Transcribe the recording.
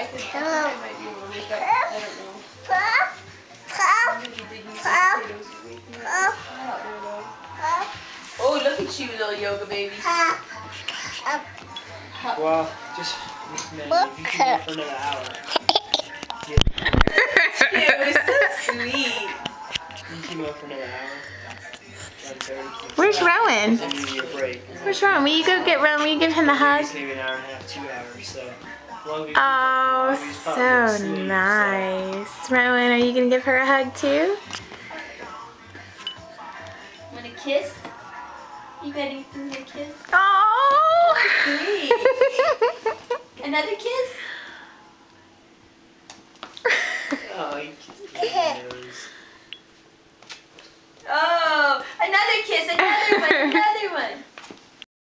think I might be able to wake up. I don't know. I'm going to be digging some potatoes to wake me up. It's hot there though. Oh, look at you, little yoga baby. Well, just man, if you can go for another hour. It was so sweet. You keep up for another hour. Where's Rowan? Then you need a break. Where's Rowan? Will you go get Rowan? Will you give him a hug? Maybe an hour and a half, 2 hours. So. Oh, so nice. Rowan, are you going to give her a hug too? Want a kiss? You ready for a kiss? Oh! Sweet. Another kiss? Oh, he kissed me on the nose. Oh, another kiss, another one, another one.